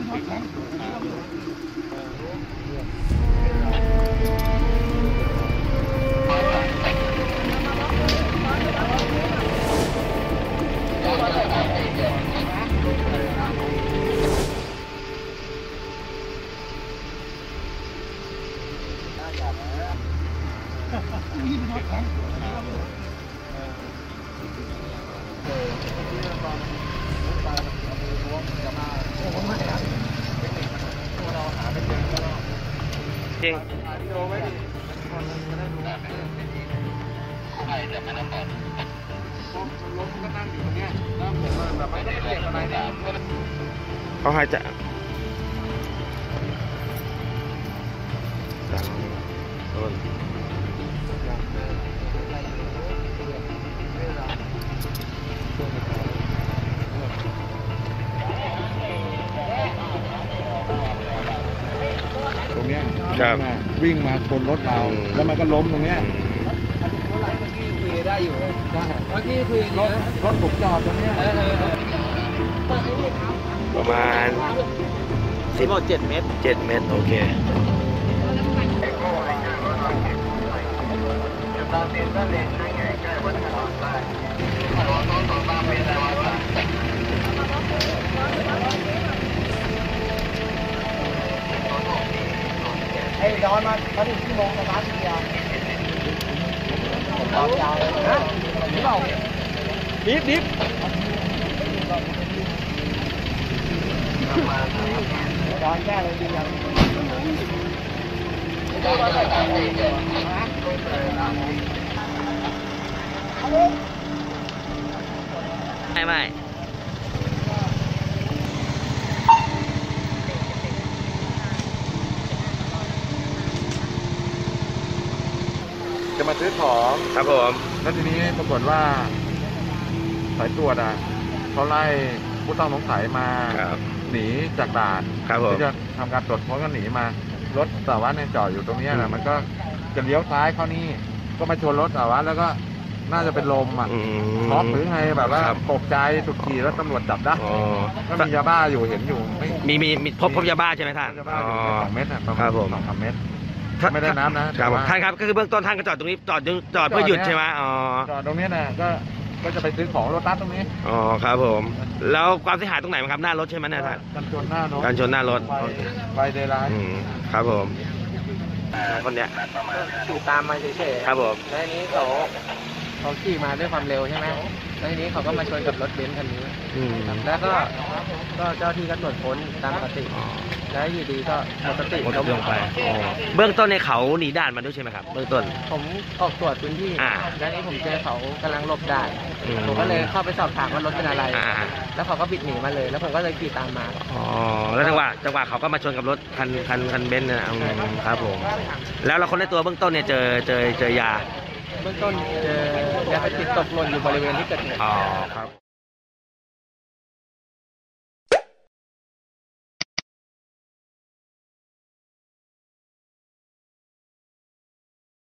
จริงเขาหายใจตรงเนี้ยวิ่งมาชนรถเราแล้วมันก็ล้มตรงเนี้ยคุยได้อยู่เมื่อกี้คุยรถผมจอดตรงเนี้ยประมาณ7 เมตรโอเคไอ้ดอนมาเขาถึงที่โมงสตาร์ททีเดียวต่อยาวเลยนะหรือเปล่าดิฟดอนแก้เลยดีอย่างไม่จะมาซื้อของครับผมแล้วทีนี้ปรากฏว่าสายตรวจเขาไล่ผู้ต้องสงสัยมาหนีจากด่านที่จะทำการตรวจค้นก็หนีมารถสารวัตรเนี่ยจอดอยู่ตรงนี้นะมันก็จะเลี้ยวซ้ายเข้านี่ก็มาชนรถสารวัตรแล้วก็น่าจะเป็นลมช็อกหรือไงแบบว่าตกใจสุดขีดแล้วตำรวจจับได้ก็มียาบ้าอยู่เห็นอยู่มีพบยาบ้าใช่ไหมท่านยาบ้าอยู่2 เม็ดประมาณ2-3 เม็ดไม่ได้น้ำนะท่านครับก็คือเบื้องต้นท่านก็จอดตรงนี้จอดเพื่อหยุดใช่ไหมจอดตรงนี้นะก็จะไปซื้อของรถตัสตรงนี้ครับผมแล้วความเสียหายตรงไหนครับหน้ารถใช่ไหมเนี่ยท่านกันชนหน้ารถไฟเดย์ไลน์ครับผมคนเนี้ยขี่ตามมาเฉยๆครับผมแล้วนี้เขาขี่มาด้วยความเร็วใช่ไหมแล้วทีนี้เขาก็มาชนกับรถเบนซ์คันนี้แล้วก็เจ้าที่ก็ตรวจค้นตามปกติแล้วอยู่ดีก็หมดสติล้มลงไปเบื้องต้นในเขาหนีด่านมาด้วยใช่ไหมครับเบื้องต้นผมออกตรวจพื้นที่แล้วนี้ผมเจอเขากำลังหลบด่านผมก็เลยเข้าไปสอบถามว่ารถเป็นอะไรแล้วเขาก็บิดหนีมาเลยแล้วผมก็เลยขี่ตามมาแล้วจังหวะเขาก็มาชนกับรถคันเบนซ์นะครับผมแล้วเราคนในตัวเบื้องต้นเนี่ยเจอยาเบื้องต้นเจอยาเสพติดตกหล่นอยู่บริเวณที่เกิดเหตุครับ